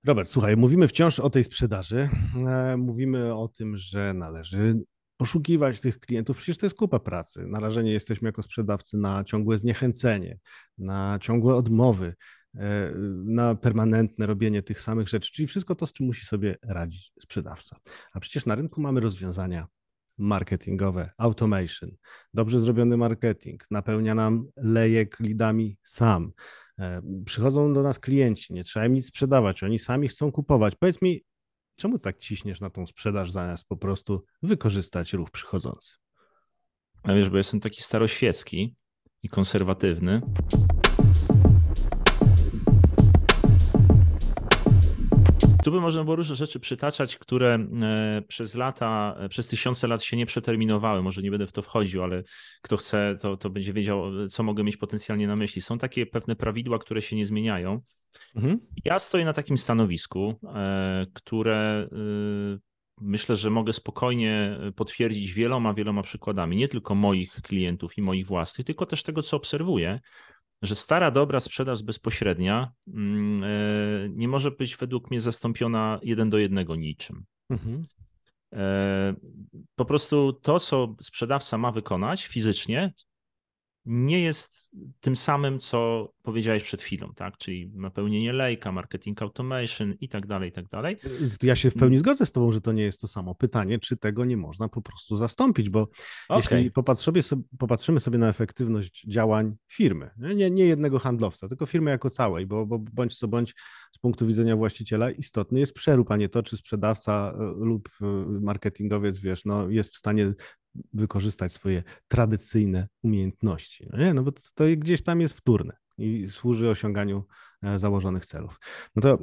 Robert, słuchaj, mówimy wciąż o tej sprzedaży. Mówimy o tym, że należy poszukiwać tych klientów. Przecież to jest kupa pracy. Narażeni jesteśmy jako sprzedawcy na ciągłe zniechęcenie, na ciągłe odmowy, na permanentne robienie tych samych rzeczy, czyli wszystko to, z czym musi sobie radzić sprzedawca. A przecież na rynku mamy rozwiązania marketingowe, automation, dobrze zrobiony marketing, napełnia nam lejek lidami sam. Przychodzą do nas klienci, nie trzeba im nic sprzedawać, oni sami chcą kupować. Powiedz mi, czemu tak ciśniesz na tą sprzedaż, zamiast po prostu wykorzystać ruch przychodzący? A wiesz, bo jestem taki staroświecki i konserwatywny. Tu by można było różne rzeczy przytaczać, które przez lata, przez tysiące lat się nie przeterminowały. Może nie będę w to wchodził, ale kto chce, to będzie wiedział, co mogę mieć potencjalnie na myśli. Są takie pewne prawidła, które się nie zmieniają. Mhm. Ja stoję na takim stanowisku, które myślę, że mogę spokojnie potwierdzić wieloma przykładami, nie tylko moich klientów i moich własnych, tylko też tego, co obserwuję, że stara, dobra sprzedaż bezpośrednia nie może być według mnie zastąpiona jeden do jednego niczym. Mhm. E, Po prostu to, co sprzedawca ma wykonać fizycznie, nie jest tym samym, co powiedziałeś przed chwilą, tak? Czyli napełnienie lejka, marketing automation i tak dalej, i tak dalej. Ja się w pełni zgodzę z Tobą, że to nie jest to samo. Pytanie, czy tego nie można po prostu zastąpić, bo jeśli Okej. popatrzymy sobie na efektywność działań firmy, nie jednego handlowca, tylko firmy jako całej, bo bądź co bądź z punktu widzenia właściciela istotny jest przerób, a nie to, czy sprzedawca lub marketingowiec, wiesz, no, jest w stanie wykorzystać swoje tradycyjne umiejętności. No nie, no bo to gdzieś tam jest wtórne i służy osiąganiu założonych celów. No to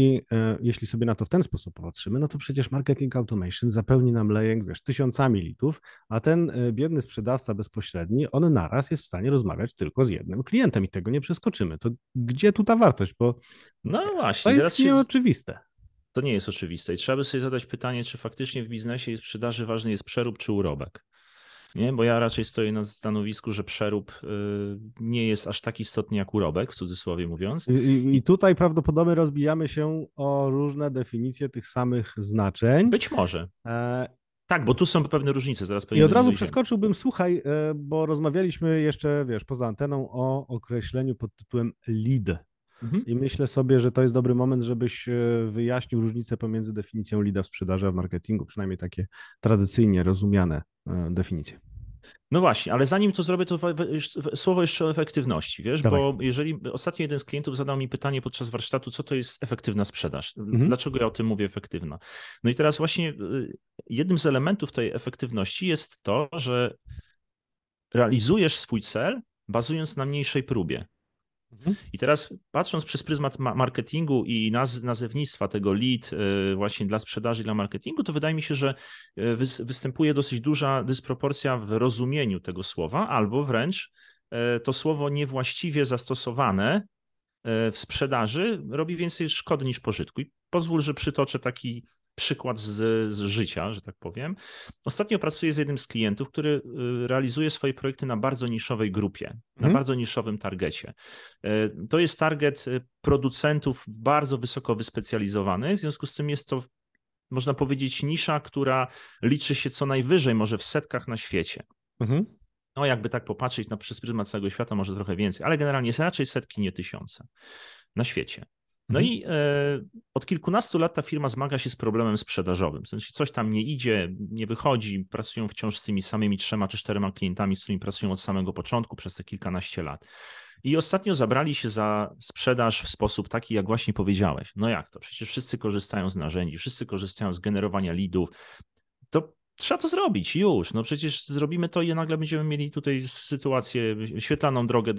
jeśli sobie na to w ten sposób popatrzymy, no to przecież marketing automation zapełni nam lejek, wiesz, tysiącami litów, a ten biedny sprzedawca bezpośredni, on naraz jest w stanie rozmawiać tylko z jednym klientem i tego nie przeskoczymy. To gdzie tu ta wartość? Bo No wiesz, to właśnie, teraz jest się. nieoczywiste. To nie jest oczywiste i trzeba by sobie zadać pytanie, czy faktycznie w biznesie i sprzedaży ważny jest przerób czy urobek. Nie, bo ja raczej stoję na stanowisku, że przerób nie jest aż tak istotny jak urobek, w cudzysłowie mówiąc. I I tutaj prawdopodobnie rozbijamy się o różne definicje tych samych znaczeń. być może. E, Tak, bo tu są pewne różnice, zaraz I pewnie od do nich razu dojdziemy. przeskoczyłbym, słuchaj, bo rozmawialiśmy jeszcze, wiesz, poza anteną o określeniu pod tytułem lead. Mhm. I myślę sobie, że to jest dobry moment, żebyś wyjaśnił różnicę pomiędzy definicją leada w sprzedaży a w marketingu, przynajmniej takie tradycyjnie rozumiane definicje. No właśnie, ale zanim to zrobię, to słowo jeszcze o efektywności, wiesz, Dawaj. bo jeżeli ostatnio jeden z klientów zadał mi pytanie podczas warsztatu, co to jest efektywna sprzedaż? Mhm. Dlaczego ja o tym mówię efektywna? No i teraz właśnie jednym z elementów tej efektywności jest to, że realizujesz swój cel bazując na mniejszej próbie. Mhm. I teraz patrząc przez pryzmat marketingu i nazewnictwa tego lead właśnie dla sprzedaży i dla marketingu, to wydaje mi się, że występuje dosyć duża dysproporcja w rozumieniu tego słowa, albo wręcz to słowo niewłaściwie zastosowane w sprzedaży robi więcej szkody niż pożytku. I pozwól, że przytoczę taki przykład z życia, że tak powiem. Ostatnio pracuję z jednym z klientów, który realizuje swoje projekty na bardzo niszowej grupie, na Mhm. bardzo niszowym targecie. To jest target producentów bardzo wysoko wyspecjalizowanych, w związku z tym jest to, można powiedzieć, nisza, która liczy się co najwyżej może w setkach na świecie. Mhm. No, jakby tak popatrzeć na przez pryzmat całego świata, może trochę więcej, ale generalnie jest raczej setki, nie tysiące na świecie. No Mhm. i od kilkunastu lat ta firma zmaga się z problemem sprzedażowym. W sensie coś tam nie idzie, nie wychodzi, pracują wciąż z tymi samymi 3 czy 4 klientami, z którymi pracują od samego początku przez te kilkanaście lat. I ostatnio zabrali się za sprzedaż w sposób taki, jak właśnie powiedziałeś. No jak to? Przecież wszyscy korzystają z narzędzi, wszyscy korzystają z generowania leadów. To trzeba to zrobić już. No przecież zrobimy to i nagle będziemy mieli tutaj sytuację, świetlaną drogę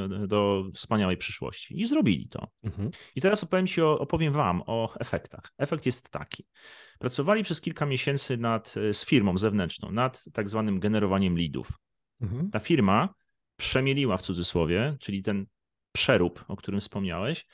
do wspaniałej przyszłości. I zrobili to. Mhm. I teraz opowiem wam o efektach. Efekt jest taki. Pracowali przez kilka miesięcy z firmą zewnętrzną nad tak zwanym generowaniem leadów. Mhm. Ta firma przemieliła w cudzysłowie, czyli ten przerób, o którym wspomniałeś,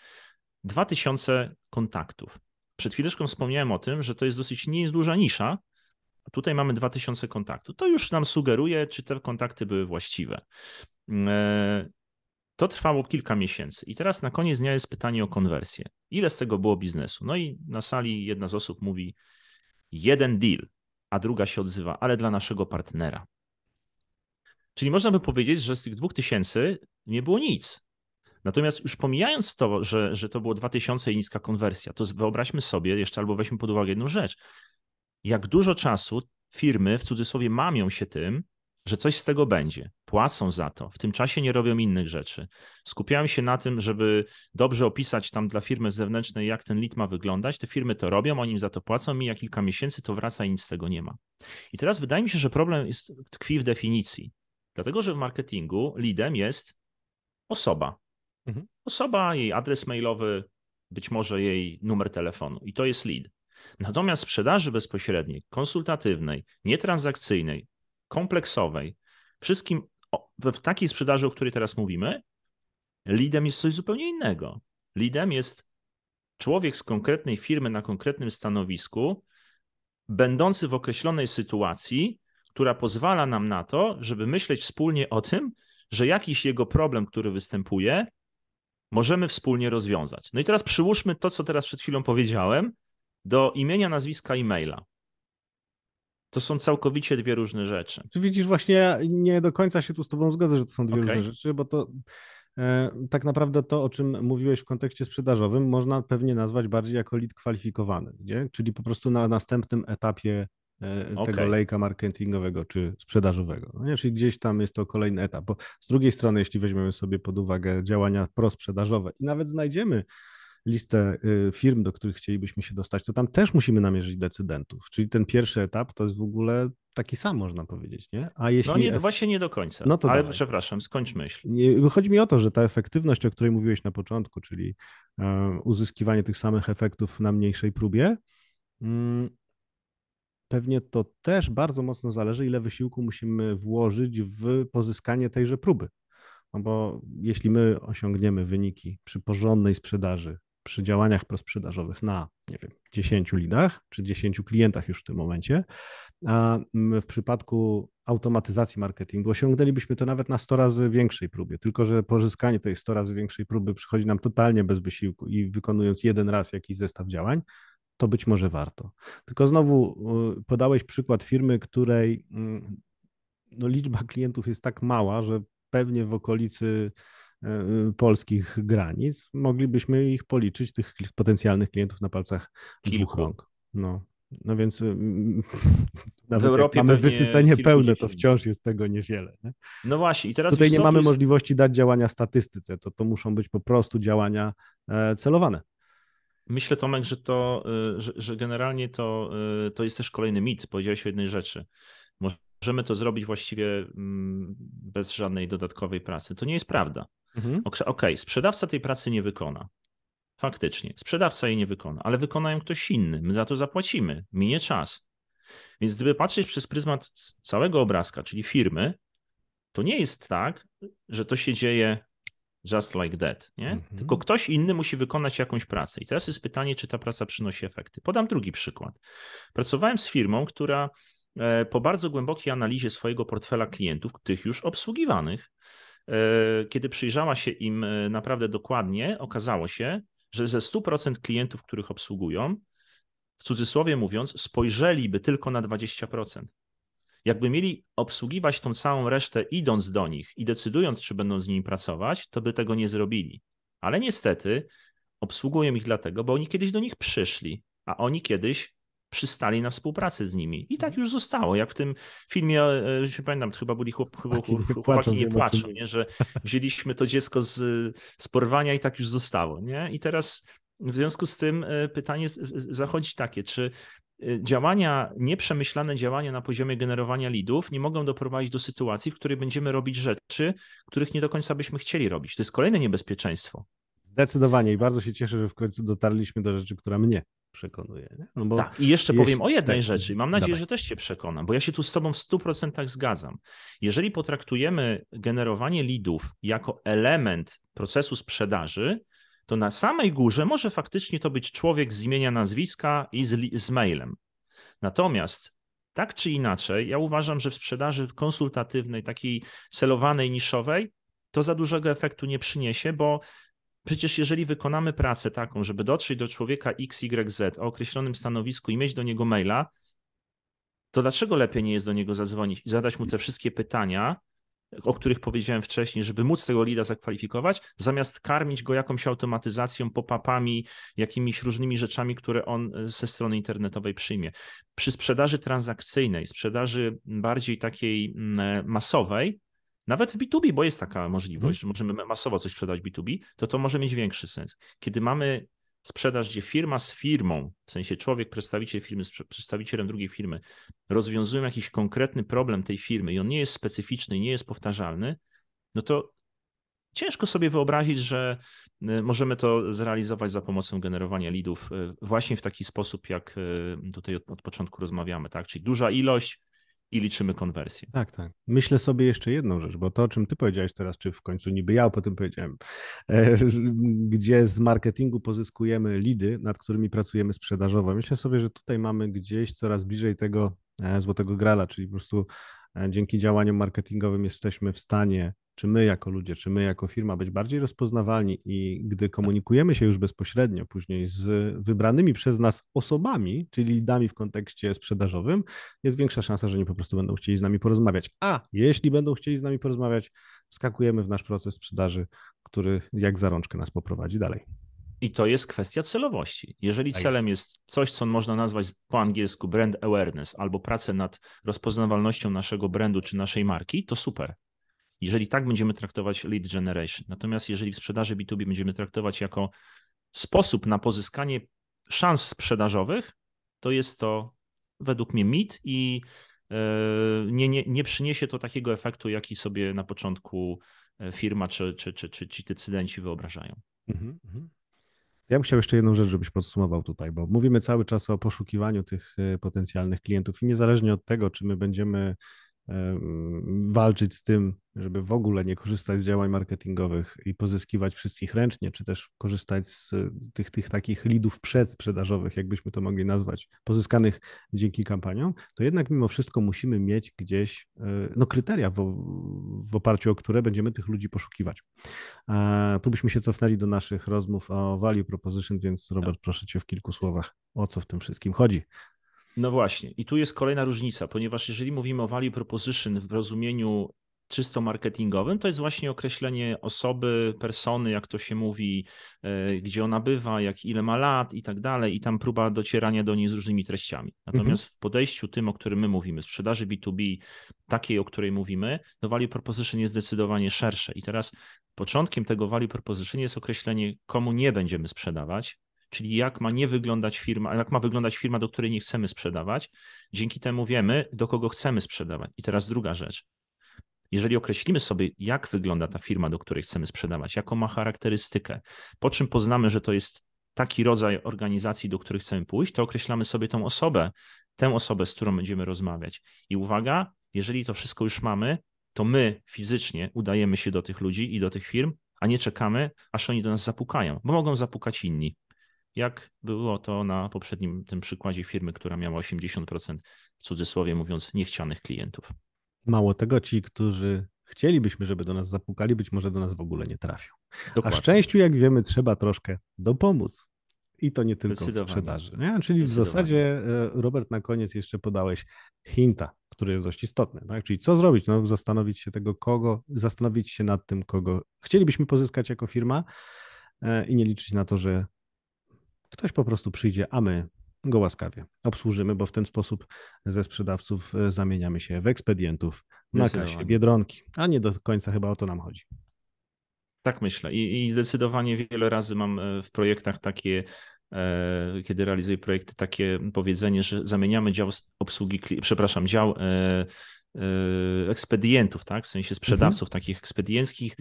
2000 kontaktów. Przed chwileczką wspomniałem o tym, że to jest dosyć nie jest duża nisza, a tutaj mamy 2000 kontaktów. To już nam sugeruje, czy te kontakty były właściwe. To trwało kilka miesięcy i teraz na koniec dnia jest pytanie o konwersję. Ile z tego było biznesu? No i na sali jedna z osób mówi 1 deal, a druga się odzywa, ale dla naszego partnera. Czyli można by powiedzieć, że z tych 2000 nie było nic. Natomiast już pomijając to, że to było 2000 i niska konwersja, to wyobraźmy sobie jeszcze albo weźmy pod uwagę jedną rzecz. Jak dużo czasu firmy w cudzysłowie mamią się tym, że coś z tego będzie. Płacą za to. W tym czasie nie robią innych rzeczy. Skupiają się na tym, żeby dobrze opisać tam dla firmy zewnętrznej, jak ten lead ma wyglądać. Te firmy to robią, oni im za to płacą, mija kilka miesięcy, to wraca i nic z tego nie ma. I teraz wydaje mi się, że problem tkwi w definicji. Dlatego, że w marketingu leadem jest osoba. Osoba, jej adres mailowy, być może jej numer telefonu i to jest lead. Natomiast w sprzedaży bezpośredniej, konsultatywnej, nietransakcyjnej, kompleksowej, wszystkim w takiej sprzedaży, o której teraz mówimy, leadem jest coś zupełnie innego. Leadem jest człowiek z konkretnej firmy na konkretnym stanowisku, będący w określonej sytuacji, która pozwala nam na to, żeby myśleć wspólnie o tym, że jakiś jego problem, który występuje, możemy wspólnie rozwiązać. No i teraz przyłóżmy to, co teraz przed chwilą powiedziałem, do imienia, nazwiska, e-maila. To są całkowicie dwie różne rzeczy. Czy widzisz, właśnie nie do końca się tu z tobą zgodzę, że to są dwie różne rzeczy, bo to tak naprawdę to, o czym mówiłeś w kontekście sprzedażowym, można pewnie nazwać bardziej jako lead kwalifikowany, czyli po prostu na następnym etapie tego lejka marketingowego czy sprzedażowego. No nie? Czyli gdzieś tam jest to kolejny etap. Bo z drugiej strony, jeśli weźmiemy sobie pod uwagę działania prosprzedażowe i nawet znajdziemy listę firm, do których chcielibyśmy się dostać, to tam też musimy namierzyć decydentów. Czyli ten pierwszy etap to jest w ogóle taki sam, można powiedzieć, nie? A jeśli... No nie, właśnie nie do końca, no to ale dawaj. Przepraszam, skończ myśl. Chodzi mi o to, że ta efektywność, o której mówiłeś na początku, czyli uzyskiwanie tych samych efektów na mniejszej próbie, pewnie to też bardzo mocno zależy, ile wysiłku musimy włożyć w pozyskanie tejże próby. No bo jeśli my osiągniemy wyniki przy porządnej sprzedaży, przy działaniach prosprzedażowych na, nie wiem, 10 lidach, czy 10 klientach już w tym momencie, a w przypadku automatyzacji marketingu osiągnęlibyśmy to nawet na 100 razy większej próbie, tylko że pozyskanie tej 100 razy większej próby przychodzi nam totalnie bez wysiłku i wykonując jeden raz jakiś zestaw działań, to być może warto. Tylko znowu podałeś przykład firmy, której no, liczba klientów jest tak mała, że pewnie w okolicy polskich granic moglibyśmy ich policzyć, tych potencjalnych klientów na palcach dwóch rąk. No więc nawet jak mamy wysycenie pełne, to wciąż jest tego niewiele. Nie? No właśnie. I teraz tutaj nie mamy możliwości dać działania statystyce, to muszą być po prostu działania celowane. Myślę, Tomek, że generalnie to jest też kolejny mit. Powiedziałeś o jednej rzeczy. Możemy to zrobić właściwie bez żadnej dodatkowej pracy. To nie jest prawda. Okej, sprzedawca tej pracy nie wykona. Faktycznie, sprzedawca jej nie wykona, ale wykona ją ktoś inny. My za to zapłacimy. Minie czas. Więc gdyby patrzeć przez pryzmat całego obrazka, czyli firmy, to nie jest tak, że to się dzieje just like that, nie? Tylko ktoś inny musi wykonać jakąś pracę. I teraz jest pytanie, czy ta praca przynosi efekty. Podam drugi przykład. Pracowałem z firmą, która po bardzo głębokiej analizie swojego portfela klientów, tych już obsługiwanych, kiedy przyjrzała się im naprawdę dokładnie, okazało się, że ze 100% klientów, których obsługują, w cudzysłowie mówiąc, spojrzeliby tylko na 20%. Jakby mieli obsługiwać tą całą resztę idąc do nich i decydując, czy będą z nimi pracować, to by tego nie zrobili. Ale niestety obsługują ich dlatego, bo oni kiedyś do nich przyszli, a oni kiedyś przystali na współpracę z nimi. I tak już zostało. Jak w tym filmie, się pamiętam, to chyba byli chłopaki nie płaczą, nie? Że wzięliśmy to dziecko z porwania i tak już zostało. Nie? I teraz w związku z tym pytanie zachodzi takie, czy nieprzemyślane działania na poziomie generowania leadów nie mogą doprowadzić do sytuacji, w której będziemy robić rzeczy, których nie do końca byśmy chcieli robić. To jest kolejne niebezpieczeństwo. Zdecydowanie i bardzo się cieszę, że w końcu dotarliśmy do rzeczy, która mnie przekonuje. Nie? No bo tak, i jeszcze powiem o jednej rzeczy. Mam nadzieję, że też cię przekonam, bo ja się tu z tobą w 100% zgadzam. Jeżeli potraktujemy generowanie leadów jako element procesu sprzedaży, to na samej górze może faktycznie to być człowiek z imienia, nazwiska i z mailem. Natomiast tak czy inaczej, ja uważam, że w sprzedaży konsultatywnej, takiej celowanej, niszowej, to za dużego efektu nie przyniesie, bo przecież jeżeli wykonamy pracę taką, żeby dotrzeć do człowieka XYZ o określonym stanowisku i mieć do niego maila, to dlaczego lepiej nie jest do niego zadzwonić i zadać mu te wszystkie pytania, o których powiedziałem wcześniej, żeby móc tego leada zakwalifikować, zamiast karmić go jakąś automatyzacją, pop-upami, jakimiś różnymi rzeczami, które on ze strony internetowej przyjmie. Przy sprzedaży transakcyjnej, sprzedaży bardziej takiej masowej, nawet w B2B, bo jest taka możliwość, że możemy masowo coś sprzedać B2B, to może mieć większy sens. Kiedy mamy sprzedaż, gdzie firma z firmą, w sensie człowiek, przedstawiciel firmy z przedstawicielem drugiej firmy, rozwiązują jakiś konkretny problem tej firmy i on nie jest specyficzny, nie jest powtarzalny, no to ciężko sobie wyobrazić, że możemy to zrealizować za pomocą generowania leadów właśnie w taki sposób, jak tutaj od początku rozmawiamy, tak? Czyli duża ilość i liczymy konwersję. Tak, tak. Myślę sobie jeszcze jedną rzecz, bo to, o czym ty powiedziałeś teraz, czy w końcu niby ja po tym powiedziałem, gdzie z marketingu pozyskujemy leady, nad którymi pracujemy sprzedażowo. Myślę sobie, że tutaj mamy gdzieś coraz bliżej tego złotego grala, czyli po prostu dzięki działaniom marketingowym jesteśmy w stanie, czy my jako ludzie, czy my jako firma, być bardziej rozpoznawalni i gdy komunikujemy się już bezpośrednio później z wybranymi przez nas osobami, czyli lidami w kontekście sprzedażowym, jest większa szansa, że oni po prostu będą chcieli z nami porozmawiać. A jeśli będą chcieli z nami porozmawiać, wskakujemy w nasz proces sprzedaży, który jak za rączkę nas poprowadzi dalej. I to jest kwestia celowości. Jeżeli celem jest coś, co można nazwać po angielsku brand awareness albo pracę nad rozpoznawalnością naszego brandu czy naszej marki, to super. Jeżeli tak będziemy traktować lead generation. Natomiast jeżeli w sprzedaży B2B będziemy traktować jako sposób na pozyskanie szans sprzedażowych, to jest to według mnie mit i nie przyniesie to takiego efektu, jaki sobie na początku firma czy ci decydenci wyobrażają. Ja bym chciał jeszcze jedną rzecz, żebyś podsumował tutaj, bo mówimy cały czas o poszukiwaniu tych potencjalnych klientów i niezależnie od tego, czy my będziemy walczyć z tym, żeby w ogóle nie korzystać z działań marketingowych i pozyskiwać wszystkich ręcznie, czy też korzystać z tych takich leadów przedsprzedażowych, jakbyśmy to mogli nazwać, pozyskanych dzięki kampaniom, to jednak mimo wszystko musimy mieć gdzieś kryteria, w oparciu o które będziemy tych ludzi poszukiwać. Tu byśmy się cofnęli do naszych rozmów o value proposition, więc Robert, proszę cię w kilku słowach, o co w tym wszystkim chodzi. No właśnie, i tu jest kolejna różnica, ponieważ jeżeli mówimy o value proposition w rozumieniu czysto marketingowym, to jest właśnie określenie osoby, persony, jak to się mówi, gdzie ona bywa, ile ma lat i tak dalej, i tam próba docierania do niej z różnymi treściami. Natomiast w podejściu tym, o którym my mówimy, sprzedaży B2B, takiej, o której mówimy, to value proposition jest zdecydowanie szersze. I teraz początkiem tego value proposition jest określenie, komu nie będziemy sprzedawać, czyli jak ma nie wyglądać firma, jak ma wyglądać firma, do której nie chcemy sprzedawać. Dzięki temu wiemy, do kogo chcemy sprzedawać. I teraz druga rzecz. Jeżeli określimy sobie, jak wygląda ta firma, do której chcemy sprzedawać, jaką ma charakterystykę, po czym poznamy, że to jest taki rodzaj organizacji, do której chcemy pójść, to określamy sobie tę osobę, z którą będziemy rozmawiać. I uwaga, jeżeli to wszystko już mamy, to my fizycznie udajemy się do tych ludzi i do tych firm, a nie czekamy, aż oni do nas zapukają, bo mogą zapukać inni. Jak było to na poprzednim tym przykładzie firmy, która miała 80%, w cudzysłowie mówiąc, niechcianych klientów. Mało tego, ci, którzy chcielibyśmy, żeby do nas zapukali, być może do nas w ogóle nie trafią. Dokładnie. A szczęściu, jak wiemy, trzeba troszkę dopomóc. I to nie tylko w sprzedaży. Nie? Czyli w zasadzie, Robert, na koniec jeszcze podałeś hinta, który jest dość istotny. Tak? Czyli co zrobić? No, zastanowić się nad tym, kogo chcielibyśmy pozyskać jako firma i nie liczyć na to, że ktoś po prostu przyjdzie, a my go łaskawie obsłużymy, bo w ten sposób ze sprzedawców zamieniamy się w ekspedientów na kasie Biedronki, a nie do końca chyba o to nam chodzi. Tak myślę i zdecydowanie wiele razy mam w projektach takie, kiedy realizuję projekty, takie powiedzenie, że zamieniamy dział obsługi, dział ekspedientów, tak? W sensie sprzedawców takich ekspedienckich,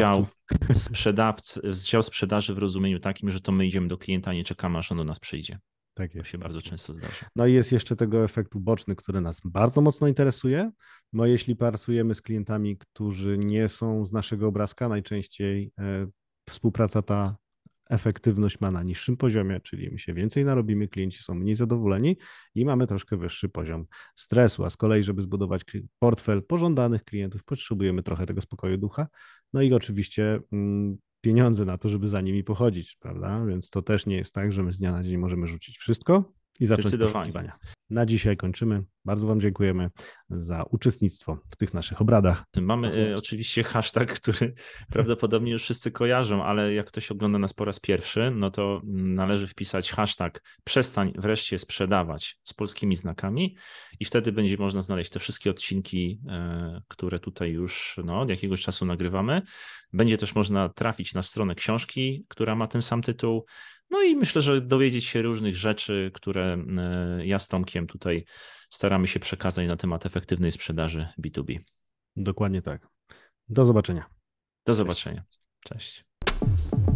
dział sprzedaży w rozumieniu takim, że to my idziemy do klienta, a nie czekamy, aż on do nas przyjdzie. Tak jest. To się bardzo często zdarza. No i jest jeszcze tego efekt uboczny, który nas bardzo mocno interesuje. No jeśli pracujemy z klientami, którzy nie są z naszego obrazka, najczęściej współpraca ta efektywność ma na niższym poziomie, czyli my się więcej narobimy, klienci są mniej zadowoleni i mamy troszkę wyższy poziom stresu, a z kolei, żeby zbudować portfel pożądanych klientów, potrzebujemy trochę tego spokoju ducha No i oczywiście pieniądze na to, żeby za nimi pochodzić, prawda? Więc to też nie jest tak, że my z dnia na dzień możemy rzucić wszystko i zacząć Zdecydowanie. poszukiwania. Na dzisiaj kończymy. Bardzo Wam dziękujemy za uczestnictwo w tych naszych obradach. Mamy oczywiście hashtag, który prawdopodobnie już wszyscy kojarzą, ale jak ktoś ogląda nas po raz pierwszy, no to należy wpisać hashtag przestań wreszcie sprzedawać z polskimi znakami i wtedy będzie można znaleźć te wszystkie odcinki, które tutaj już od jakiegoś czasu nagrywamy. Będzie też można trafić na stronę książki, która ma ten sam tytuł. No i myślę, że dowiedzieć się różnych rzeczy, które ja z Tomkiem tutaj staramy się przekazać na temat efektywnej sprzedaży B2B. Dokładnie tak. Do zobaczenia. Do Cześć. zobaczenia. Cześć.